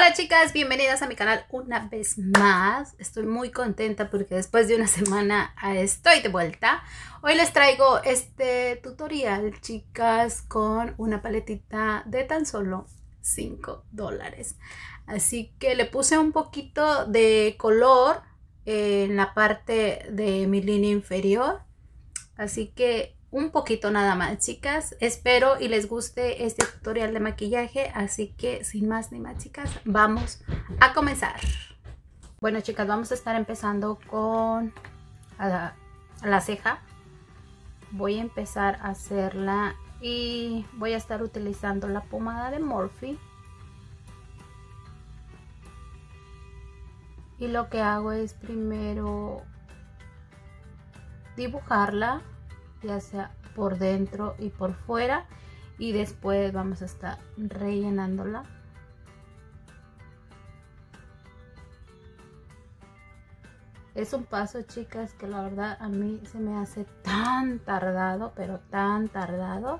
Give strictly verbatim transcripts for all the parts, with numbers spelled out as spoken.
Hola chicas, bienvenidas a mi canal una vez más. Estoy muy contenta porque después de una semana estoy de vuelta. Hoy les traigo este tutorial, chicas, con una paletita de tan solo cinco dólares. Así que le puse un poquito de color en la parte de mi línea inferior. Así que un poquito nada más, chicas. Espero y les guste este tutorial de maquillaje. Así que sin más ni más, chicas, vamos a comenzar. Bueno, chicas, vamos a estar empezando con la, la ceja. Voy a empezar a hacerla y voy a estar utilizando la pomada de Morphe. Y lo que hago es primero dibujarla, ya sea por dentro y por fuera, y después vamos a estar rellenándola. Es un paso, chicas, que la verdad a mí se me hace tan tardado, pero tan tardado.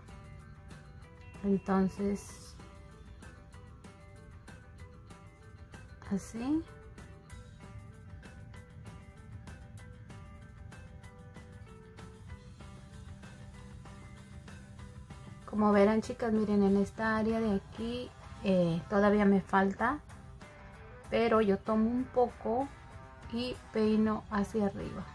Entonces, así. Como verán, chicas, miren, en esta área de aquí eh, todavía me falta, pero yo tomo un poco y peino hacia arriba.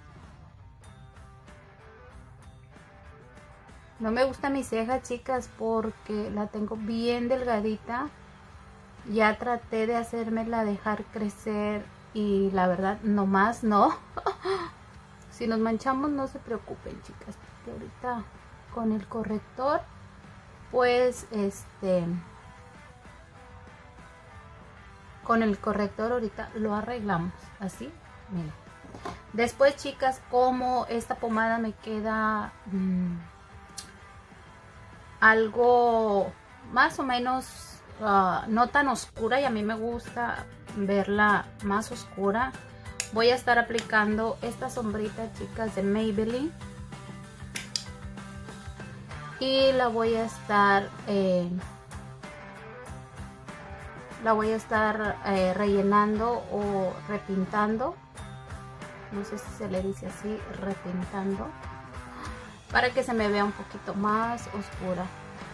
No me gusta mi ceja, chicas, porque la tengo bien delgadita. Ya traté de hacérmela dejar crecer y la verdad no más no. Si nos manchamos no se preocupen, chicas, porque ahorita con el corrector pues este con el corrector ahorita lo arreglamos así. Miren, después, chicas, como esta pomada me queda mmm, algo más o menos uh, no tan oscura, y a mí me gusta verla más oscura, voy a estar aplicando esta sombrita, chicas, de Maybelline. Y la voy a estar eh, la voy a estar eh, rellenando o repintando, no sé si se le dice así, repintando, para que se me vea un poquito más oscura.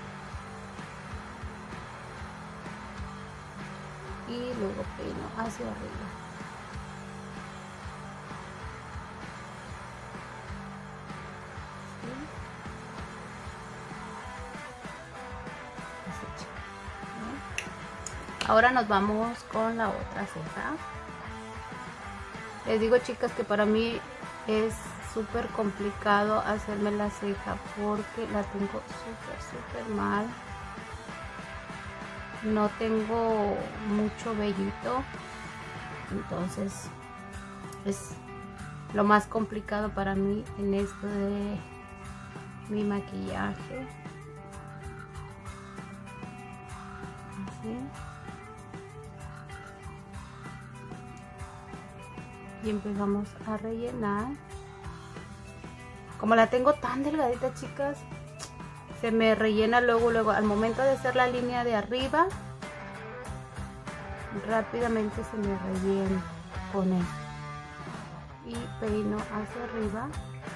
Y luego peino hacia arriba. Ahora nos vamos con la otra ceja. Les digo, chicas, que para mí es súper complicado hacerme la ceja porque la tengo súper, súper mal. No tengo mucho vellito. Entonces es lo más complicado para mí en esto de mi maquillaje. Así. Y empezamos a rellenar. Como la tengo tan delgadita, chicas, se me rellena luego luego al momento de hacer la línea de arriba. Rápidamente se me rellena con esto y peino hacia arriba.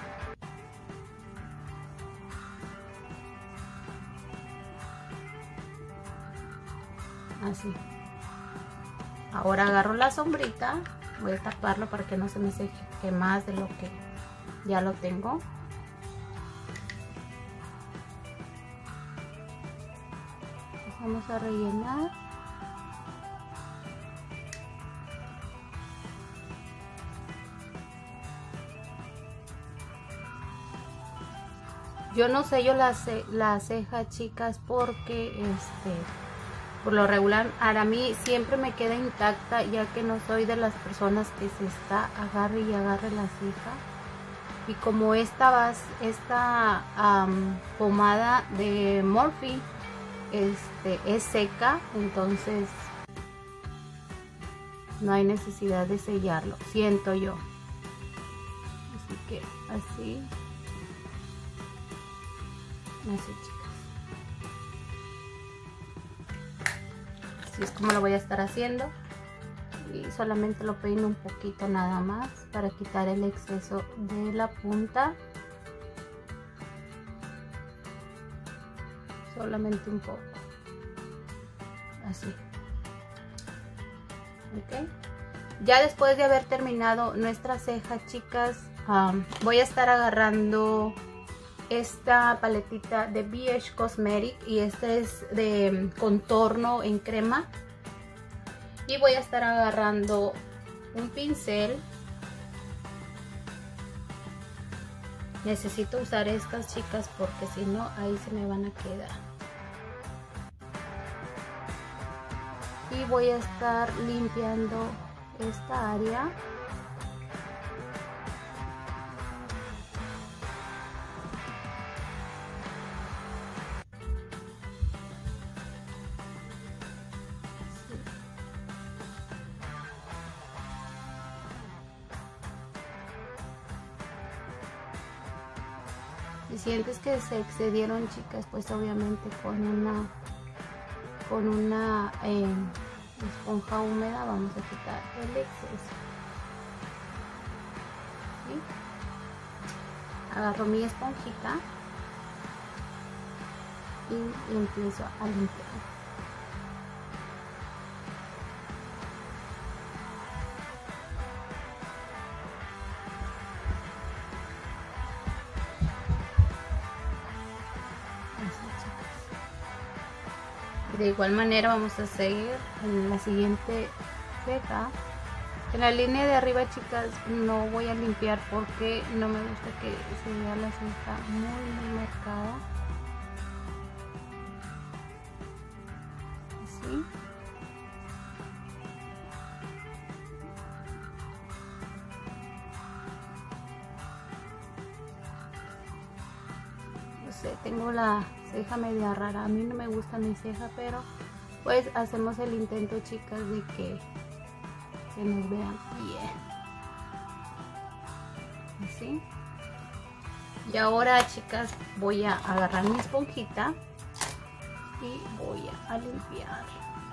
Así. Ahora agarro la sombrita. Voy a taparlo para que no se me seque más de lo que ya lo tengo. Vamos a rellenar. Yo no sello la, ce la ceja, chicas, porque este... por lo regular, a mí siempre me queda intacta, ya que no soy de las personas que se está agarre y agarre la ceja. Y como esta, vas, esta um, pomada de Morphe este, es seca, entonces no hay necesidad de sellarlo, siento yo. Así que así, así, chicas. así es como lo voy a estar haciendo. Y solamente lo peino un poquito nada más para quitar el exceso de la punta. Solamente un poco. Así. Ok. Ya después de haber terminado nuestra ceja, chicas, um, voy a estar agarrando esta paletita de B H Cosmetic y este es de contorno en crema. Y voy a estar agarrando un pincel. Necesito usar estas, chicas, porque si no ahí se me van a quedar. Y voy a estar limpiando esta área. Si sientes que se excedieron, chicas, pues obviamente con una con una eh, esponja húmeda vamos a quitar el exceso. ¿Sí? Agarro mi esponjita y empiezo a limpiar. De igual manera vamos a seguir en la siguiente ceja. En la línea de arriba, chicas, no voy a limpiar porque no me gusta que se vea la ceja muy muy marcada. Así. No sé, tengo la ceja media rara, a mí no me gusta mi ceja, pero pues hacemos el intento, chicas, de que se nos vean bien. Así. Y ahora, chicas, voy a agarrar mi esponjita y voy a limpiar.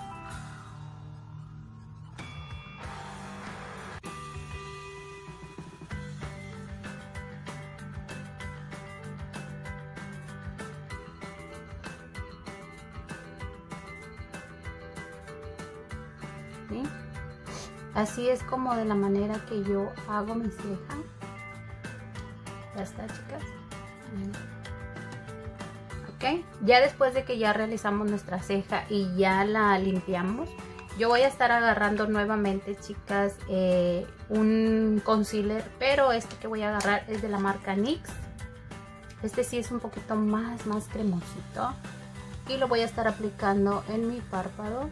¿Sí? Así es como de la manera que yo hago mi ceja. Ya está, chicas. Ok, ya después de que ya realizamos nuestra ceja y ya la limpiamos, yo voy a estar agarrando nuevamente, chicas, eh, un concealer, pero este que voy a agarrar es de la marca NYX. Este sí es un poquito más, más cremosito y lo voy a estar aplicando en mi párpado.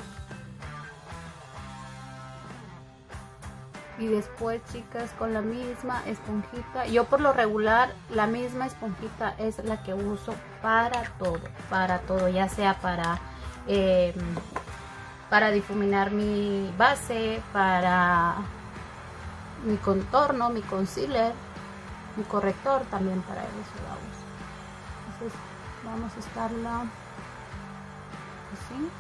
Y después, chicas, con la misma esponjita, yo por lo regular la misma esponjita es la que uso para todo, para todo, ya sea para eh, para difuminar mi base, para mi contorno, mi concealer, mi corrector, también para eso la uso. Entonces vamos a estarla así.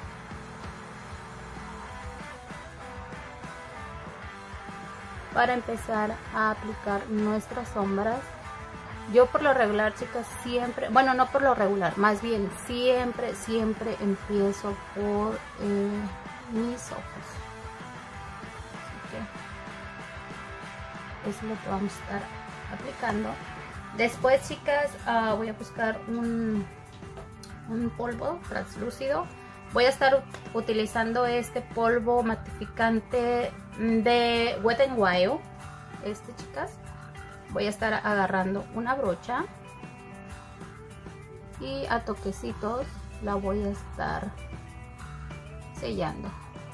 Para empezar a aplicar nuestras sombras. Yo por lo regular, chicas, siempre, bueno, no por lo regular, más bien siempre, siempre empiezo por eh, mis ojos. Así que eso es lo que vamos a estar aplicando. Después, chicas, uh, voy a buscar un, un polvo translúcido. Voy a estar utilizando este polvo matificante de Wet n Wild. Este, chicas. Voy a estar agarrando una brocha y a toquecitos la voy a estar sellando.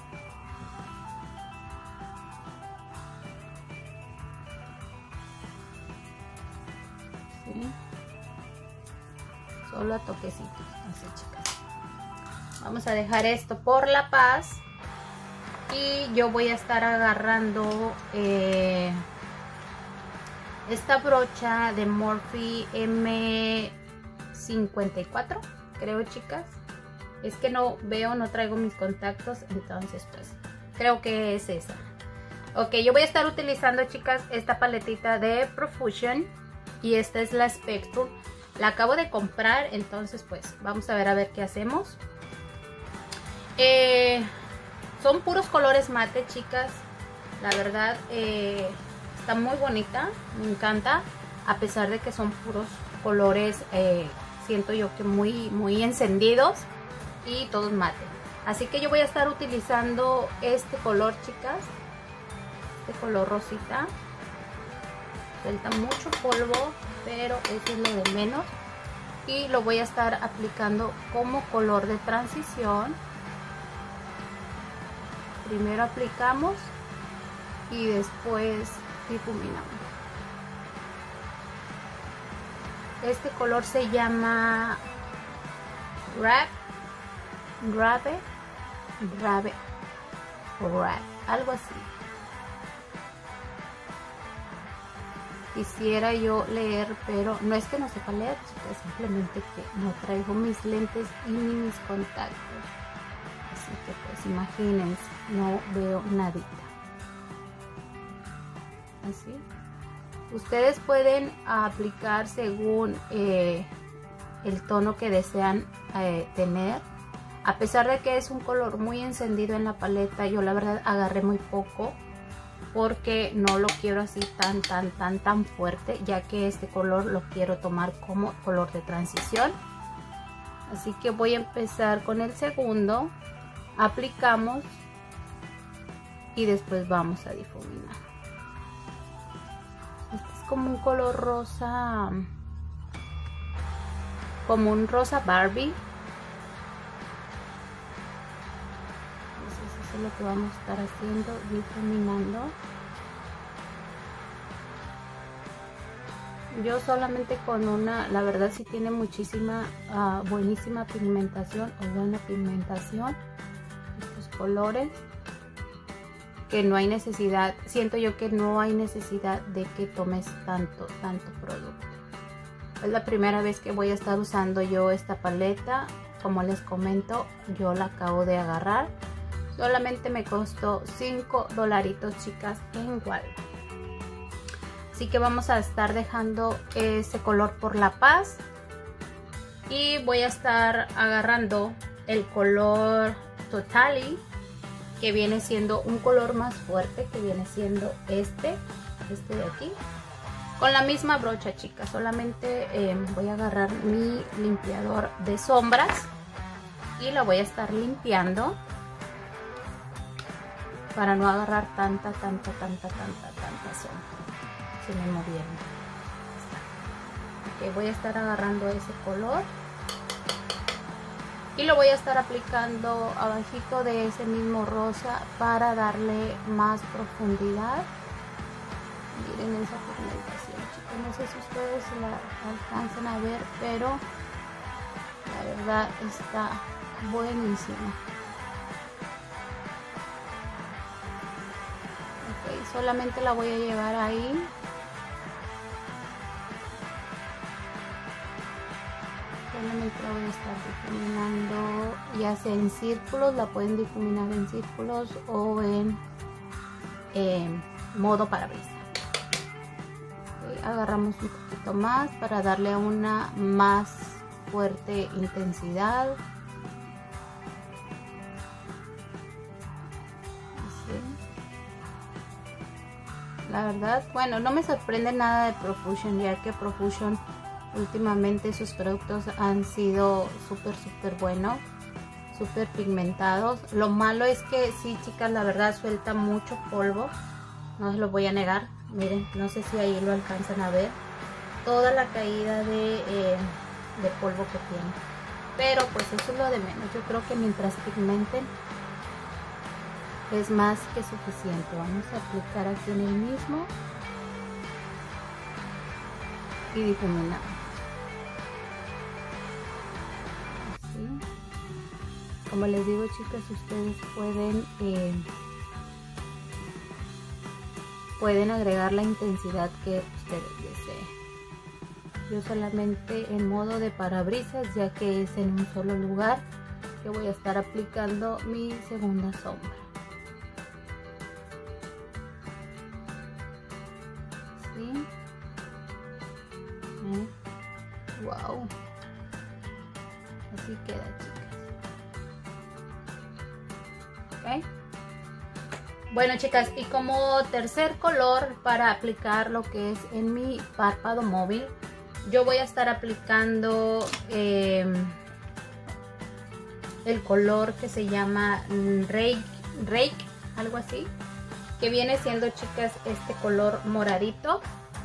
¿Sí? Solo a toquecitos, así, chicas. Vamos a dejar esto por la paz y yo voy a estar agarrando eh, esta brocha de Morphe M cincuenta y cuatro, creo, chicas. Es que no veo, no traigo mis contactos, entonces pues creo que es esa. Ok, yo voy a estar utilizando, chicas, esta paletita de Profusion y esta es la Spectrum. La acabo de comprar, entonces pues vamos a ver a ver qué hacemos. Eh, son puros colores mate, chicas. La verdad eh, está muy bonita, me encanta. A pesar de que son puros colores, eh, siento yo que muy, muy encendidos y todos mate. Así que yo voy a estar utilizando este color, chicas. Este color rosita. Suelta mucho polvo, pero eso es lo de menos. Y lo voy a estar aplicando como color de transición. Primero aplicamos y después difuminamos. Este color se llama Rap, Rabe, Rabe, Rap, algo así. Quisiera yo leer, pero no es que no sepa leer, chicas, simplemente que no traigo mis lentes y ni mis contactos. Así que pues imagínense, no veo nadita. Así. Ustedes pueden aplicar según eh, el tono que desean eh, tener. A pesar de que es un color muy encendido en la paleta, yo la verdad agarré muy poco porque no lo quiero así tan tan tan tan fuerte, ya que este color lo quiero tomar como color de transición. Así que voy a empezar con el segundo, aplicamos y después vamos a difuminar. Este es como un color rosa, como un rosa Barbie. Entonces eso es lo que vamos a estar haciendo, difuminando. Yo solamente con una, la verdad sí tiene muchísima, uh, buenísima pigmentación o buena pigmentación. Estos colores. Que no hay necesidad, siento yo que no hay necesidad de que tomes tanto, tanto producto. Es la primera vez que voy a estar usando yo esta paleta. Como les comento, yo la acabo de agarrar. Solamente me costó cinco dolaritos, chicas, en Walmart. Así que vamos a estar dejando ese color por La Paz. Y voy a estar agarrando el color Totally, que viene siendo un color más fuerte, que viene siendo este, este de aquí. Con la misma brocha, chicas, solamente eh, voy a agarrar mi limpiador de sombras y la voy a estar limpiando para no agarrar tanta, tanta, tanta, tanta, tanta sombra. Se me movieron. Ok, voy a estar agarrando ese color y lo voy a estar aplicando abajito de ese mismo rosa para darle más profundidad. Miren esa pigmentación, chicos, no sé si ustedes la alcanzan a ver, pero la verdad está buenísima. Ok, solamente la voy a llevar ahí. Solamente la voy a estar difuminando, ya sea en círculos, la pueden difuminar en círculos o en eh, modo parabrisas. Okay, agarramos un poquito más para darle una más fuerte intensidad. Así. La verdad, bueno, no me sorprende nada de Profusion, ya que Profusion últimamente sus productos han sido súper súper buenos, súper pigmentados. Lo malo es que sí, chicas, la verdad suelta mucho polvo, no se lo voy a negar. Miren, no sé si ahí lo alcanzan a ver, toda la caída de, eh, de polvo que tiene. Pero pues eso es lo de menos, yo creo que mientras pigmenten es más que suficiente. Vamos a aplicar aquí en el mismo y difuminamos. Como les digo, chicas, ustedes pueden eh, pueden agregar la intensidad que ustedes deseen. Yo solamente en modo de parabrisas, ya que es en un solo lugar, que voy a estar aplicando mi segunda sombra. ¿Sí? ¿Eh? Wow. Así queda, chicas. ¿Ok? Bueno, chicas, y como tercer color para aplicar lo que es en mi párpado móvil, yo voy a estar aplicando eh, el color que se llama Rake, Rake, algo así, que viene siendo, chicas, este color moradito.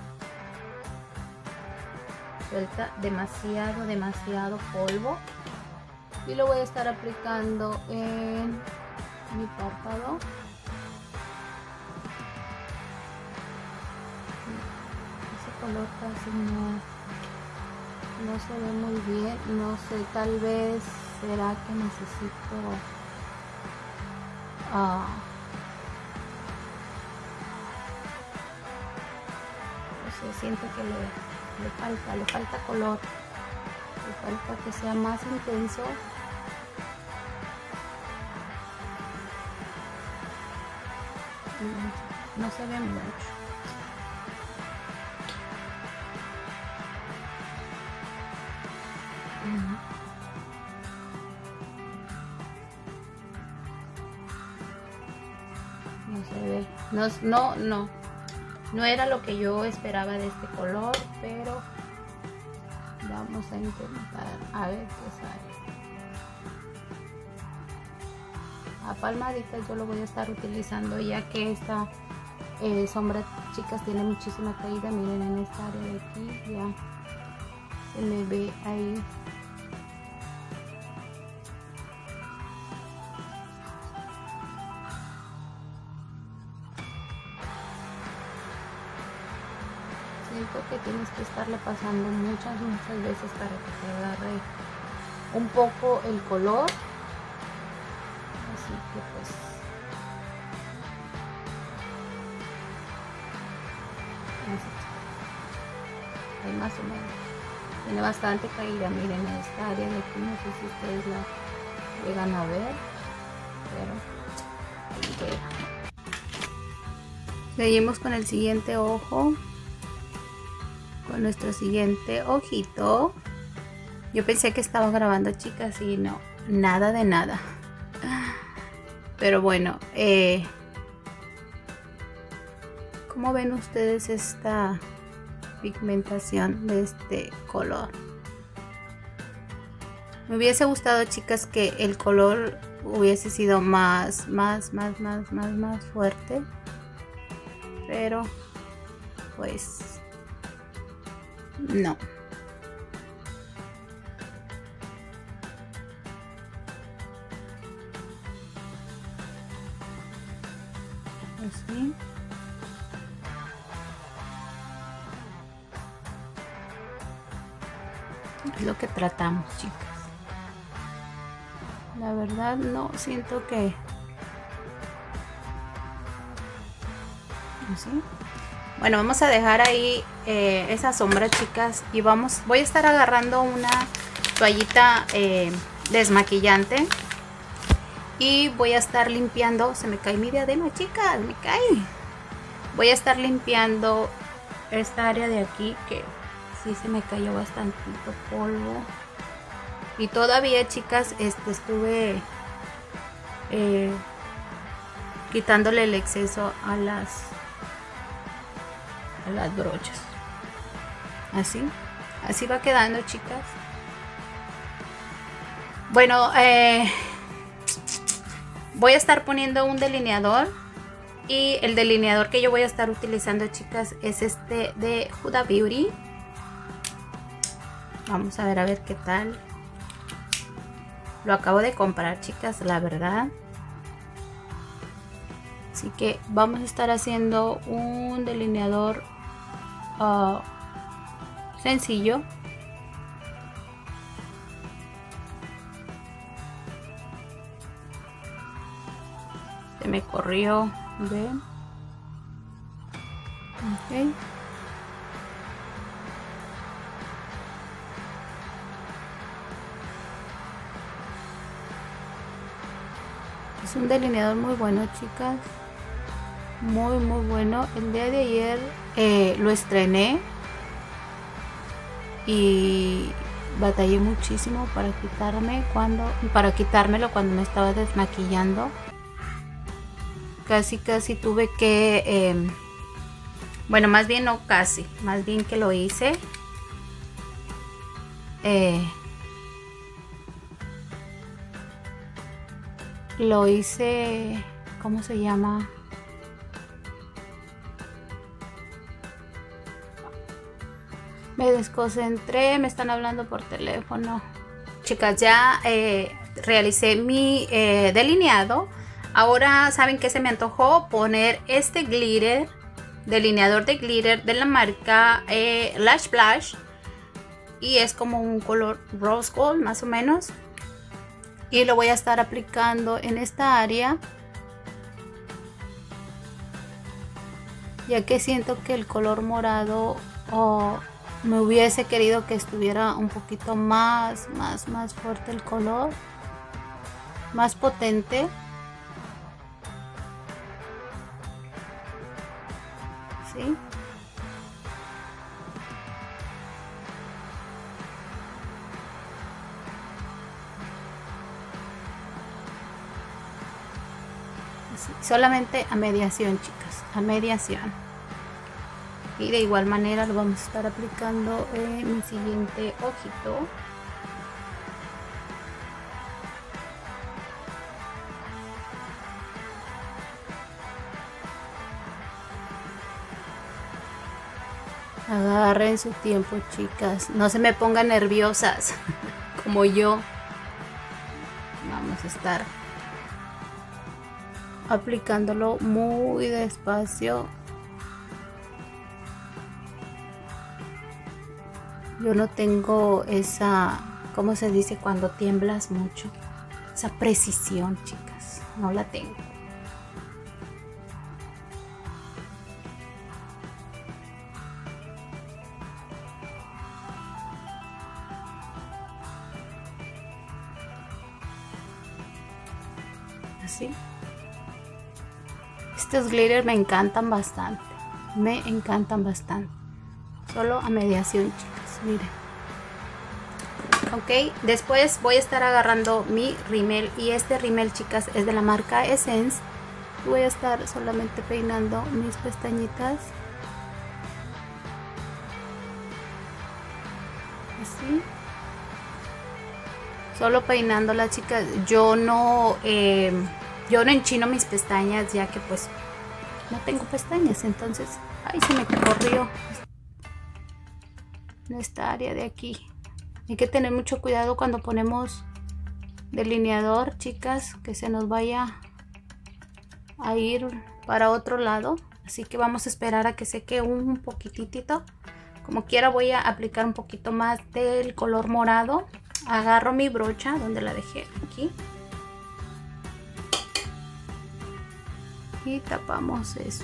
Suelta demasiado, demasiado polvo. Y lo voy a estar aplicando en mi párpado. Ese color casi no, no se ve muy bien. No sé, tal vez será que necesito uh, no sé, siento que le, le falta, le falta color, le falta que sea más intenso. No se ve mucho. No se ve. No, no, no. No era lo que yo esperaba de este color, pero vamos a intentar a ver qué sale. A palmaditas yo lo voy a estar utilizando, ya que esta eh, sombra, chicas, tiene muchísima caída. Miren, en esta área de aquí ya se me ve ahí. Siento que tienes que estarle pasando muchas, muchas veces para que te agarre un poco el color. Así que pues así, ahí más o menos. Tiene bastante caída, miren, en esta área de aquí, no sé si ustedes la llegan a ver, pero ahí queda. Seguimos con el siguiente ojo, con nuestro siguiente ojito. Yo pensé que estaba grabando, chicas, y no, nada de nada. Pero bueno, eh, ¿cómo ven ustedes esta pigmentación de este color? Me hubiese gustado, chicas, que el color hubiese sido más, más, más, más, más, más fuerte. Pero, pues, no. Así. Es lo que tratamos, chicas. La verdad no siento que así. Bueno, vamos a dejar ahí eh, esa sombra, chicas, y vamos, voy a estar agarrando una toallita eh, desmaquillante y voy a estar limpiando. Se me cae mi diadema, chicas, me cae. Voy a estar limpiando esta área de aquí que sí se me cayó bastantito polvo. Y todavía, chicas, este, estuve eh, quitándole el exceso a las a las brochas. Así, así va quedando, chicas. Bueno, eh, voy a estar poniendo un delineador. Y el delineador que yo voy a estar utilizando, chicas, es este de Huda Beauty. Vamos a ver, a ver qué tal. Lo acabo de comprar, chicas, la verdad. Así que vamos a estar haciendo un delineador uh, sencillo. Se me corrió, ¿ven? Ok. Es un delineador muy bueno, chicas. Muy, muy bueno. El día de ayer eh, lo estrené. Y batallé muchísimo para quitarme cuando para quitármelo cuando me estaba desmaquillando. Casi casi tuve que eh, bueno, más bien no casi, más bien que lo hice eh, lo hice, ¿cómo se llama? Me desconcentré, me están hablando por teléfono. Chicas, ya eh, realicé mi eh, delineado. Ahora, ¿saben qué se me antojó? Poner este glitter, delineador de glitter de la marca eh, Lash Blush. Y es como un color rose gold, más o menos. Y lo voy a estar aplicando en esta área, ya que siento que el color morado... Oh, me hubiese querido que estuviera un poquito más, más, más fuerte el color, más potente. ¿Sí? Así, solamente a mediación, chicas, a mediación. Y de igual manera lo vamos a estar aplicando en mi siguiente ojito. Agarren su tiempo, chicas. No se me pongan nerviosas como yo. Vamos a estar aplicándolo muy despacio. Yo no tengo esa, ¿cómo se dice cuando tiemblas mucho? Esa precisión, chicas. No la tengo. Así. Estos glitter me encantan bastante. Me encantan bastante. Solo a mediación, chicas. Miren. Ok, después voy a estar agarrando mi rímel. Y este rímel, chicas, es de la marca Essence. Voy a estar solamente peinando mis pestañitas. Así. Solo peinándolas, chicas. Yo no, eh, yo no enchino mis pestañas, ya que pues no tengo pestañas. Entonces, ay, se me corrió en esta área de aquí. Hay que tener mucho cuidado cuando ponemos delineador, chicas, que se nos vaya a ir para otro lado. Así que vamos a esperar a que seque un poquitito. Como quiera voy a aplicar un poquito más del color morado. Agarro mi brocha donde la dejé, aquí, y tapamos eso.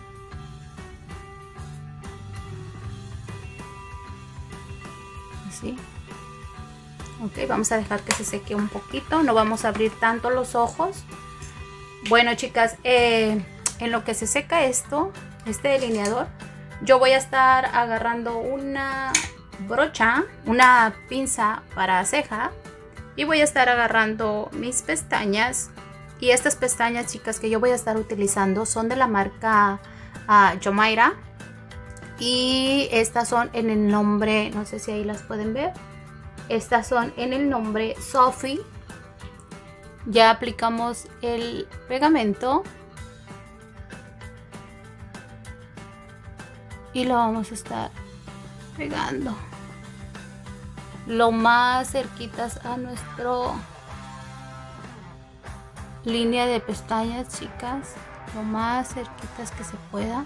Así. Ok, vamos a dejar que se seque un poquito. No vamos a abrir tanto los ojos. Bueno, chicas, eh, en lo que se seca esto, este delineador, yo voy a estar agarrando una brocha, una pinza para ceja, y voy a estar agarrando mis pestañas. Y estas pestañas, chicas, que yo voy a estar utilizando son de la marca uh, Jumeirah. Y estas son en el nombre, no sé si ahí las pueden ver, estas son en el nombre Sophie. Ya aplicamos el pegamento y lo vamos a estar pegando lo más cerquitas a nuestro línea de pestañas, chicas, lo más cerquitas que se pueda.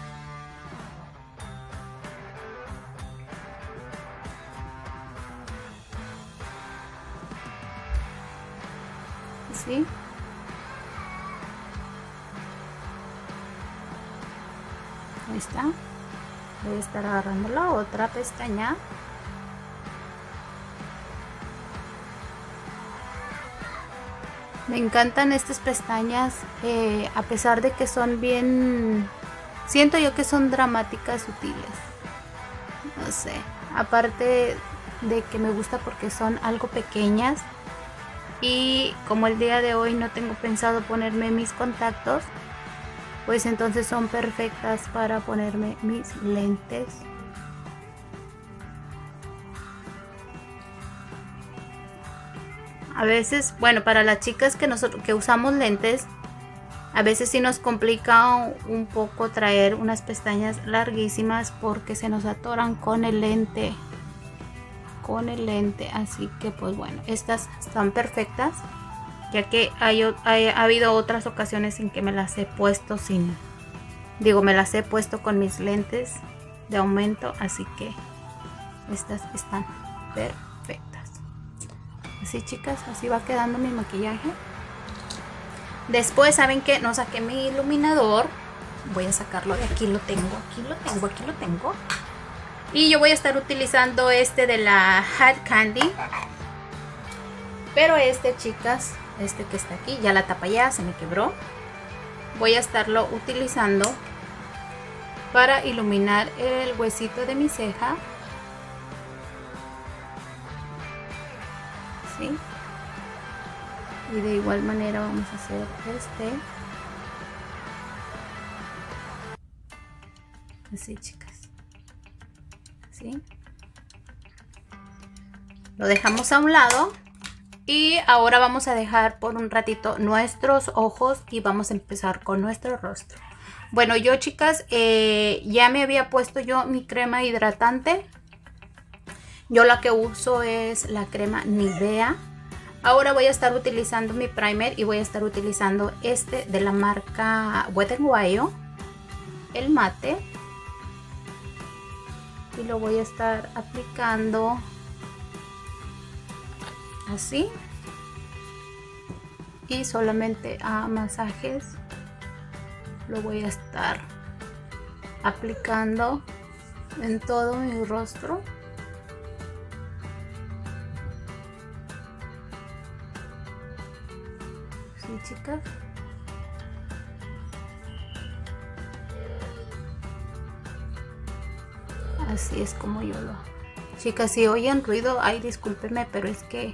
Así. Ahí está. Voy a estar agarrando la otra pestaña. Me encantan estas pestañas, eh, a pesar de que son bien, siento yo que son dramáticas, sutiles. No sé, aparte de que me gusta porque son algo pequeñas. Y como el día de hoy no tengo pensado ponerme mis contactos, pues entonces son perfectas para ponerme mis lentes. A veces, bueno, para las chicas que nosotros que usamos lentes, a veces sí nos complica un poco traer unas pestañas larguísimas porque se nos atoran con el lente. Con el lente, así que pues bueno, estas están perfectas, ya que hay, hay, ha habido otras ocasiones en que me las he puesto sin, digo, me las he puesto con mis lentes de aumento, así que estas están perfectas. Así, chicas, así va quedando mi maquillaje. Después, ¿saben qué? No saqué mi iluminador. Voy a sacarlo de aquí, lo tengo, aquí lo tengo, aquí lo tengo. Y yo voy a estar utilizando este de la Hard Candy. Pero este, chicas, este que está aquí, ya la tapa ya se me quebró. Voy a estarlo utilizando para iluminar el huesito de mi ceja. ¿Sí? Y de igual manera vamos a hacer este. Así, chicas. ¿Sí? Lo dejamos a un lado y ahora vamos a dejar por un ratito nuestros ojos y vamos a empezar con nuestro rostro. Bueno, yo, chicas, eh, ya me había puesto yo mi crema hidratante. Yo la que uso es la crema Nivea. Ahora voy a estar utilizando mi primer y voy a estar utilizando este de la marca Wet n Wild, el mate. Y lo voy a estar aplicando así y solamente a masajes lo voy a estar aplicando en todo mi rostro. Sí, chicas. Así es como yo lo... Chicas, si oyen ruido, ay, discúlpenme, pero es que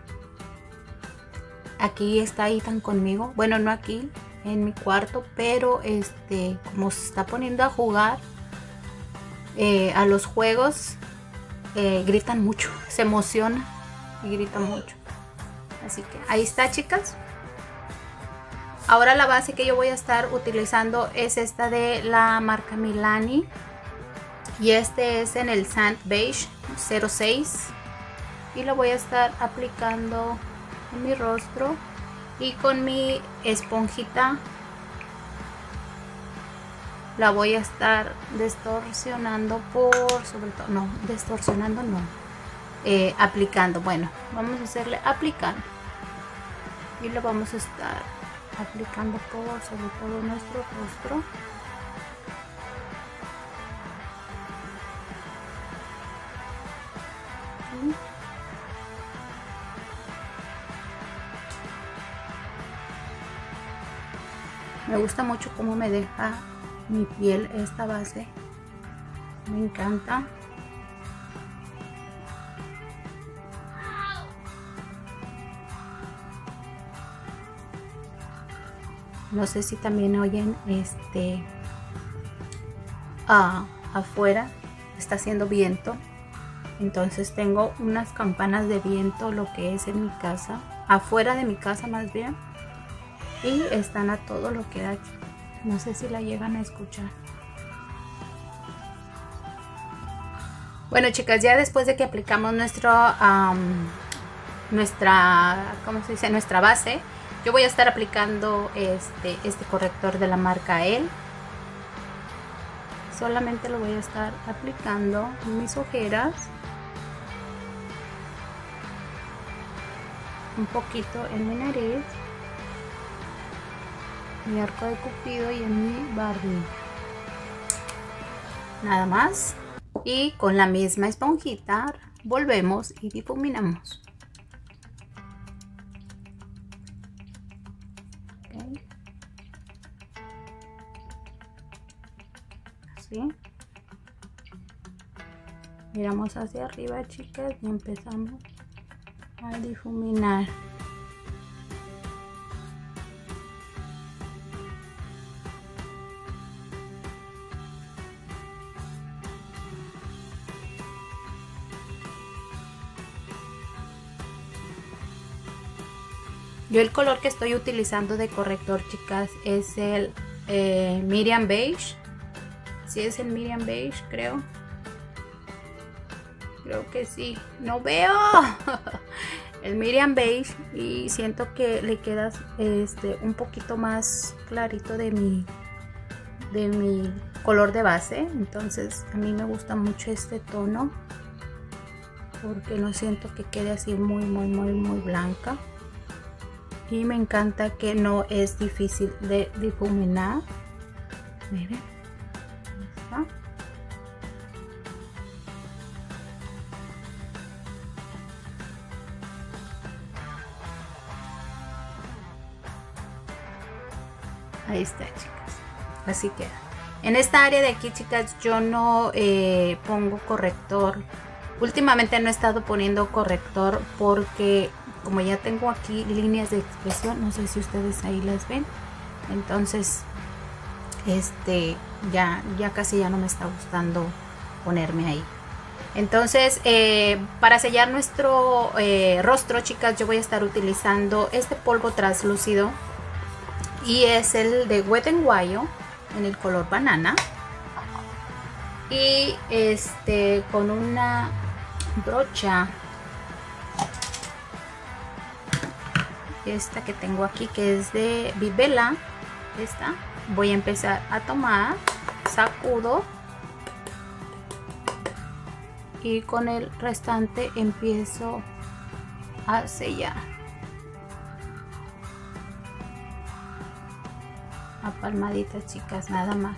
aquí está Ethan conmigo. Bueno, no aquí, en mi cuarto, pero este, como se está poniendo a jugar eh, a los juegos, eh, gritan mucho, se emociona y gritan mucho. Así que ahí está, chicas. Ahora la base que yo voy a estar utilizando es esta de la marca Milani. Y este es en el Sand Beige cero seis. Y lo voy a estar aplicando en mi rostro. Y con mi esponjita la voy a estar distorsionando por sobre todo. No, distorsionando no. Eh, aplicando. Bueno, vamos a hacerle aplicando. Y lo vamos a estar aplicando por sobre todo nuestro rostro. Me gusta mucho cómo me deja mi piel esta base. Me encanta. No sé si también oyen este ah, afuera está haciendo viento. Entonces tengo unas campanas de viento, lo que es en mi casa, afuera de mi casa más bien, y están a todo lo que da. No sé si la llegan a escuchar. Bueno, chicas, ya después de que aplicamos nuestro um, nuestra ¿cómo se dice? Nuestra base, yo voy a estar aplicando este este corrector de la marca Elle. Solamente lo voy a estar aplicando en mis ojeras, un poquito en mi nariz, mi arco de cupido y en mi barbilla. Nada más. Y con la misma esponjita volvemos y difuminamos. ¿sí? Miramos hacia arriba, chicas, y empezamos a difuminar. Yo el color que estoy utilizando de corrector, chicas, es el eh, Miriam Beige. Sí, es el Miriam Beige, creo. Creo que sí. No veo. El Miriam Beige. Y siento que le queda este, un poquito más clarito de mi, de mi color de base. Entonces a mí me gusta mucho este tono. Porque no siento que quede así muy, muy, muy, muy blanca. Y me encanta que no es difícil de difuminar. Miren. Ahí está. Ahí está, chicas. Así queda. En esta área de aquí, chicas, yo no eh, pongo corrector. Últimamente no he estado poniendo corrector porque como ya tengo aquí líneas de expresión, no sé si ustedes ahí las ven, entonces este ya, ya casi ya no me está gustando ponerme ahí. Entonces eh, para sellar nuestro eh, rostro, chicas, yo voy a estar utilizando este polvo translúcido y es el de Wet n Wild en el color banana, y este con una brocha, esta que tengo aquí, que es de Vivela, esta voy a empezar a tomar, sacudo y con el restante empiezo a sellar a palmaditas, chicas, nada más.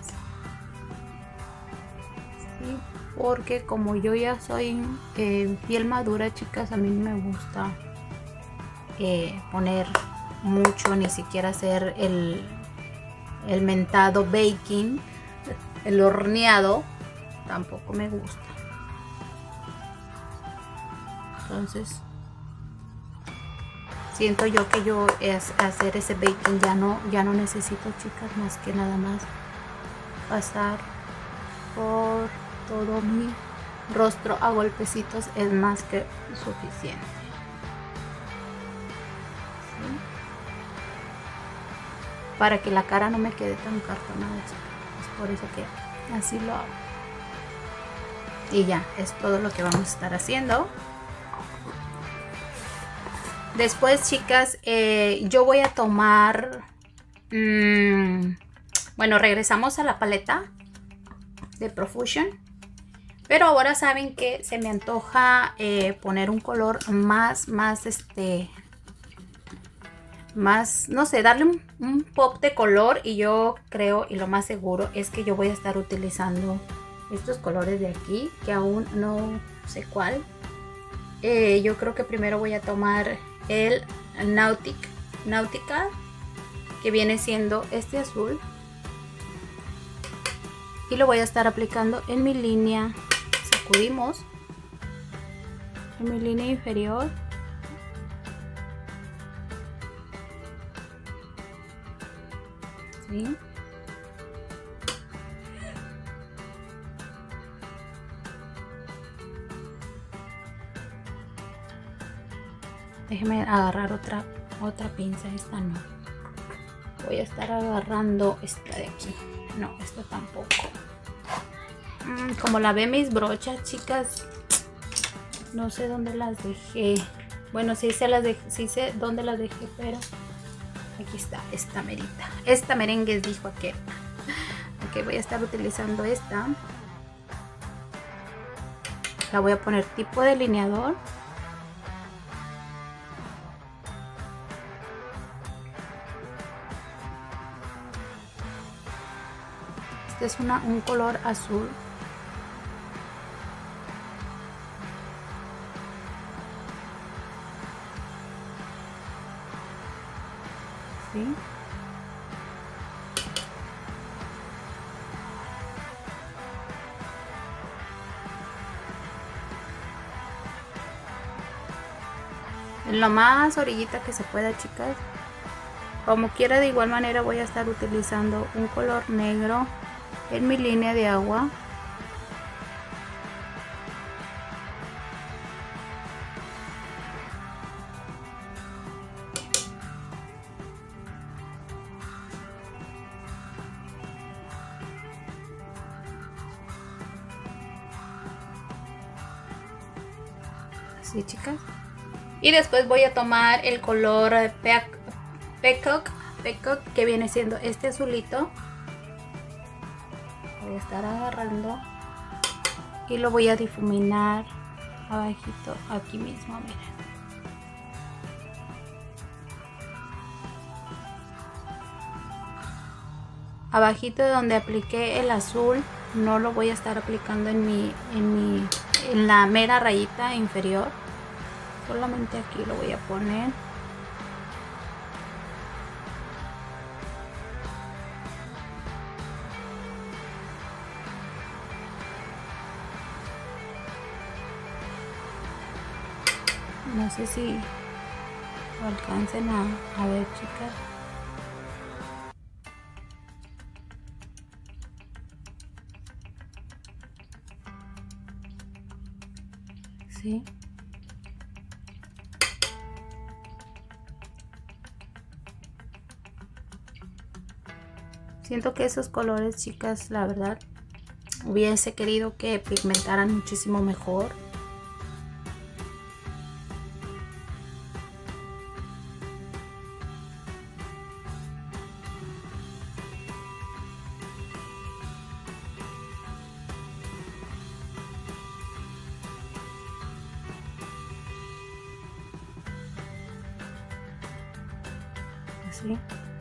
¿Sí? Porque como yo ya soy eh, piel madura, chicas, a mí me gusta Eh, poner mucho, ni siquiera hacer el, el mentado baking, el horneado, tampoco me gusta. Entonces siento yo que yo es hacer ese baking ya no, ya no necesito, chicas, más que nada más pasar por todo mi rostro a golpecitos es más que suficiente. Para que la cara no me quede tan cartonada, es por eso que así lo hago. Y ya, es todo lo que vamos a estar haciendo. Después, chicas, eh, yo voy a tomar mmm, bueno, regresamos a la paleta de Profusion, pero ahora saben que se me antoja eh, poner un color más, más este más, no sé, darle un, un pop de color, y yo creo y lo más seguro es que yo voy a estar utilizando estos colores de aquí, que aún no sé cuál. Eh, yo creo que primero voy a tomar el Nautic, Nautica, que viene siendo este azul, y lo voy a estar aplicando en mi línea, sacudimos, en mi línea inferior. ¿Sí? Déjeme agarrar otra otra pinza, esta no. Voy a estar agarrando esta de aquí. No, esta tampoco. Mm, como la ve mis brochas, chicas, no sé dónde las dejé. Bueno, sí se las dejé, sí sé dónde las dejé, pero aquí está, esta merita. Esta merengues, dijo aquel. Ok, voy a estar utilizando esta. La voy a poner tipo delineador. Este es una, un color azul. ¿Sí? en lo más orillita que se pueda, chicas. Como quiera, de igual manera voy a estar utilizando un color negro en mi línea de agua. Así, chicas. Y después voy a tomar el color Peacock, Peacock, que viene siendo este azulito. Voy a estar agarrando y lo voy a difuminar abajito, aquí mismo, miren. Abajito de donde apliqué el azul, no lo voy a estar aplicando en mi, en mi, en la mera rayita inferior. Solamente aquí lo voy a poner. No sé si lo alcancen a, a ver, chicas. Sí. Siento que esos colores, chicas, la verdad, hubiese querido que pigmentaran muchísimo mejor. Así.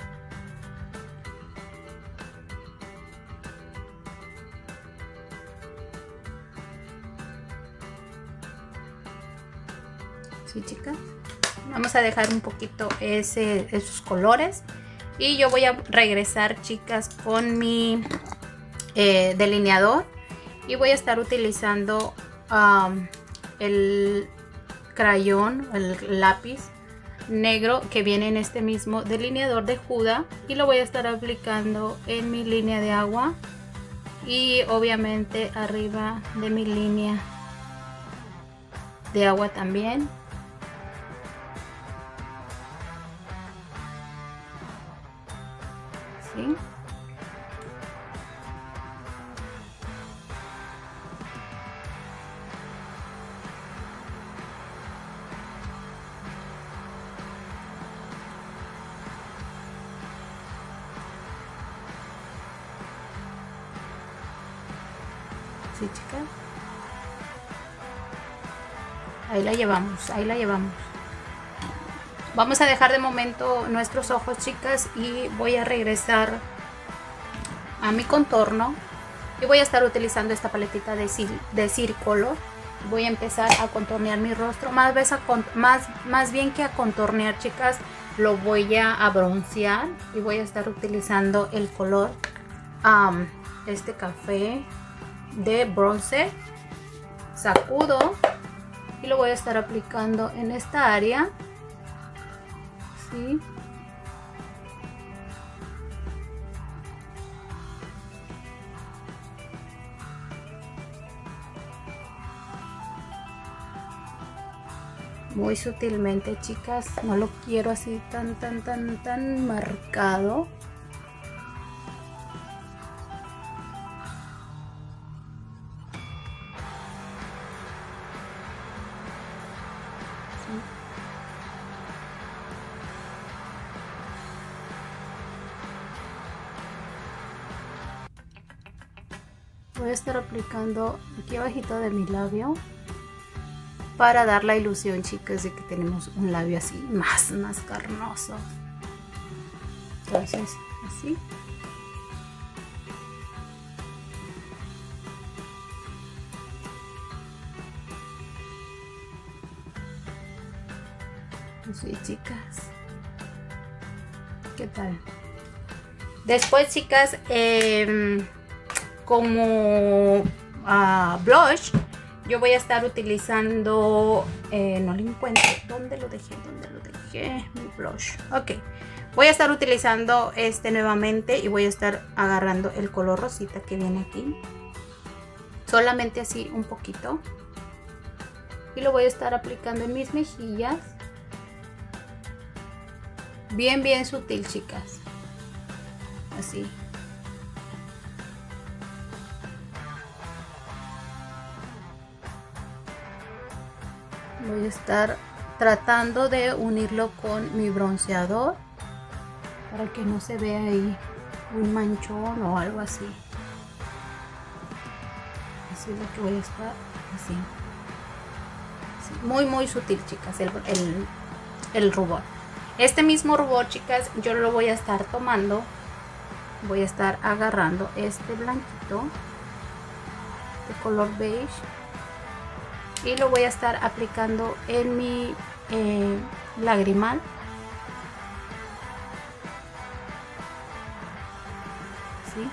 Sí, chicas, vamos a dejar un poquito ese, esos colores y yo voy a regresar, chicas, con mi eh, delineador y voy a estar utilizando um, el crayón, el lápiz negro que viene en este mismo delineador de Huda y lo voy a estar aplicando en mi línea de agua y obviamente arriba de mi línea de agua también. ¿Sí? Sí, chicas. Ahí la llevamos, ahí la llevamos. Vamos a dejar de momento nuestros ojos, chicas, y voy a regresar a mi contorno. Y voy a estar utilizando esta paletita de, de Circolor. Voy a empezar a contornear mi rostro. Más, vez a, más, más bien que a contornear, chicas, lo voy a, a broncear. Y voy a estar utilizando el color um, este café de bronce. Sacudo y lo voy a estar aplicando en esta área. ¿Sí? Muy sutilmente, chicas, no lo quiero así tan tan tan tan marcado. Voy a estar aplicando aquí abajito de mi labio para dar la ilusión, chicas, de que tenemos un labio así más, más carnoso. Entonces, así. Así, chicas. ¿Qué tal? Después, chicas, eh, como uh, blush, yo voy a estar utilizando, eh, no lo encuentro, ¿dónde lo dejé? ¿Dónde lo dejé? Mi blush. Ok, voy a estar utilizando este nuevamente y voy a estar agarrando el color rosita que viene aquí. Solamente así un poquito. Y lo voy a estar aplicando en mis mejillas. Bien, bien sutil, chicas. Así. Voy a estar tratando de unirlo con mi bronceador para que no se vea ahí un manchón o algo así. Así es lo que voy a estar haciendo. Así, muy muy sutil, chicas, el, el, el rubor. Este mismo rubor, chicas, yo lo voy a estar tomando. Voy a estar agarrando este blanquito de color beige y lo voy a estar aplicando en mi eh, lagrimal. ¿Sí?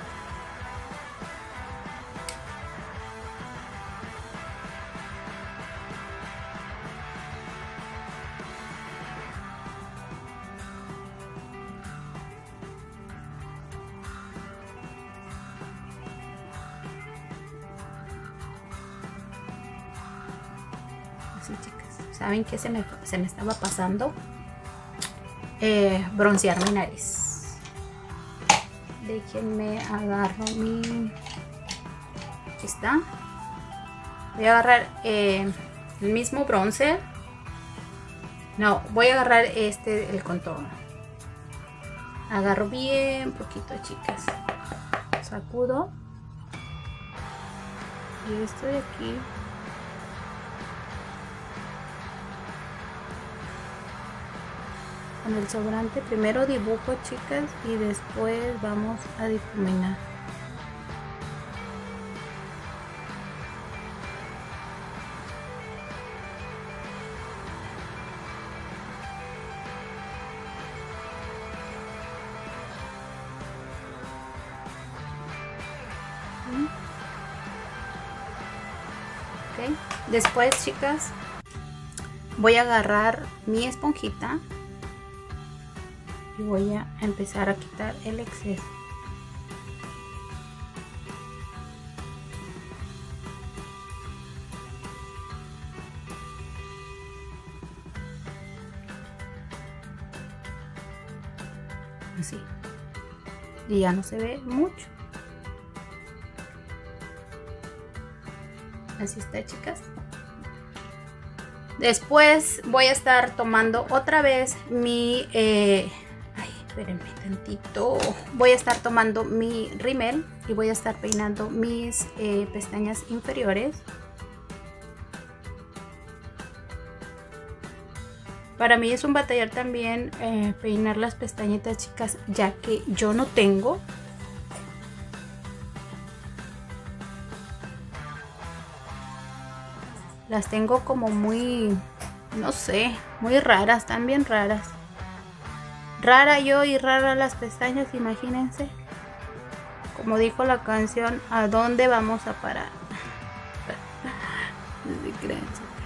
Así, chicas, ¿saben qué se me, se me estaba pasando? Eh, broncear mi nariz. Déjenme agarro mi... Aquí está. Voy a agarrar eh, el mismo bronzer. No, voy a agarrar este, el contorno. Agarro bien poquito, chicas. Sacudo. Y esto de aquí. Con el sobrante primero dibujo, chicas, y después vamos a difuminar. Okay. Después, chicas, voy a agarrar mi esponjita y voy a empezar a quitar el exceso. Así. Y ya no se ve mucho. Así está, chicas. Después voy a estar tomando otra vez mi... Eh, Espérenme tantito. Voy a estar tomando mi rímel y voy a estar peinando mis eh, pestañas inferiores. Para mí es un batallar también eh, peinar las pestañitas, chicas, ya que yo no tengo. Las tengo como muy, no sé, muy raras, están bien raras. Rara yo y rara las pestañas, imagínense. Como dijo la canción, ¿a dónde vamos a parar? No se crean,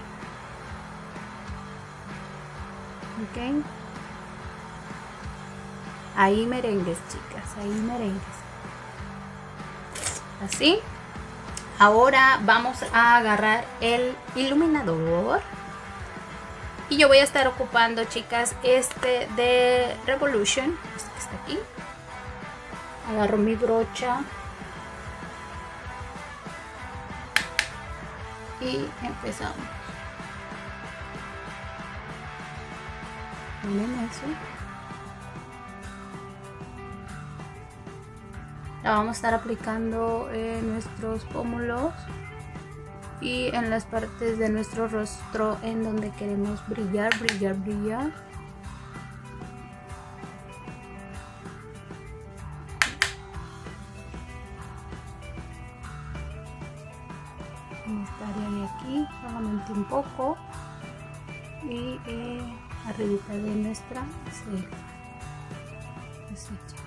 ok. Ahí merengues, chicas, ahí merengues. Así. Ahora vamos a agarrar el iluminador. Y yo voy a estar ocupando, chicas, este de Revolution, este que está aquí. Agarro mi brocha y empezamos. Miren eso. La vamos a estar aplicando en nuestros pómulos y en las partes de nuestro rostro en donde queremos brillar, brillar, brillar. En esta área de aquí, solamente un poco. Y eh, arriba de nuestra ceja. Así, chicas.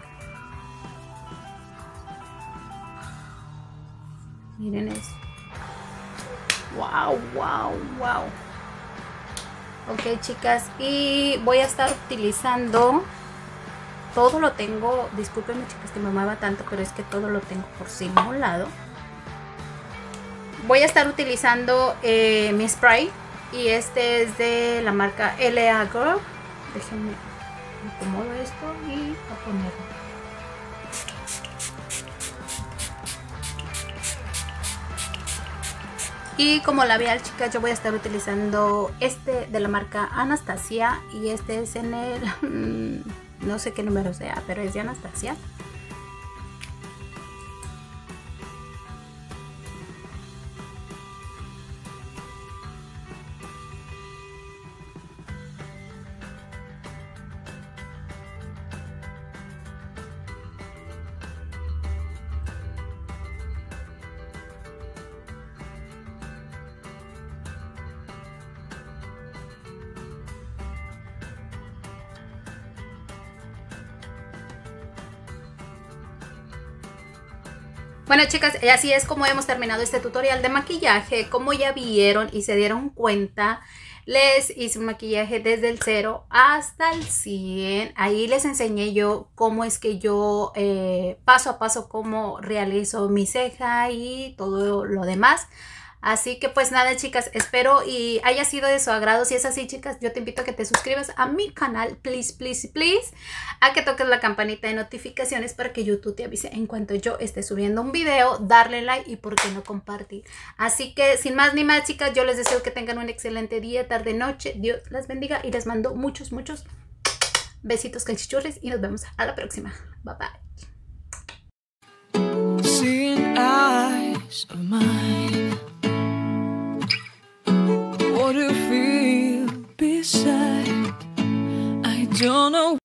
Miren eso. Wow, wow, wow. Ok, chicas, y voy a estar utilizando, todo lo tengo, discúlpenme chicas que me mueva tanto, pero es que todo lo tengo por simulado. Voy a estar utilizando eh, mi spray, y este es de la marca L A Girl. Déjenme acomodo esto y a ponerlo. Y como labial, chicas, yo voy a estar utilizando este de la marca Anastasia. Y este es en el... no sé qué número sea, pero es de Anastasia. Bueno, chicas, así es como hemos terminado este tutorial de maquillaje. Como ya vieron y se dieron cuenta, les hice un maquillaje desde el cero hasta el cien. Ahí les enseñé yo cómo es que yo eh, paso a paso cómo realizo mi ceja y todo lo demás. Así que pues nada, chicas, espero y haya sido de su agrado. Si es así, chicas, yo te invito a que te suscribas a mi canal, please, please, please. A que toques la campanita de notificaciones para que YouTube te avise en cuanto yo esté subiendo un video. Darle like y por qué no compartir. Así que sin más ni más, chicas, yo les deseo que tengan un excelente día, tarde, noche. Dios las bendiga y les mando muchos, muchos besitos cachichurris y nos vemos a la próxima. Bye, bye. Seeing eyes of mine. What do you feel beside? I don't know.